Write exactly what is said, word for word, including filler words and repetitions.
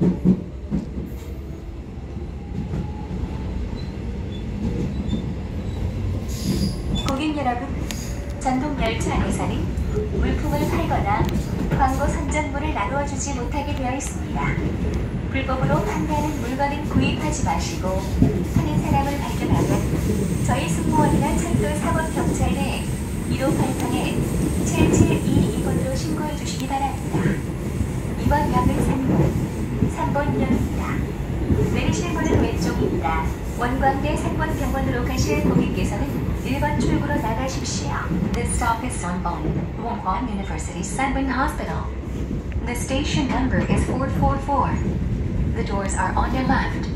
고객 여러분, 전동 열차 안에서는 물품을 팔거나 광고 선전물을 나누어 주지 못하게 되어 있습니다. 불법으로 판매하는 물건은 구입하지 마시고, 파는 사람을 발견하면 저희 승무원이나 철도 사법경찰에 일오팔팔 칠칠이이 번으로 신고해 주시기 바랍니다. 이번 역은 삼 번, 삼 번역입니다. 내리실 문은 왼쪽입니다. 원광대 삼 번 병원으로 가실 고객께서는 일 번 출구로 나가십시오. This stop is Sanbon, Wonkwang University Sanbon Hospital. The station number is four four four. The doors are on your left.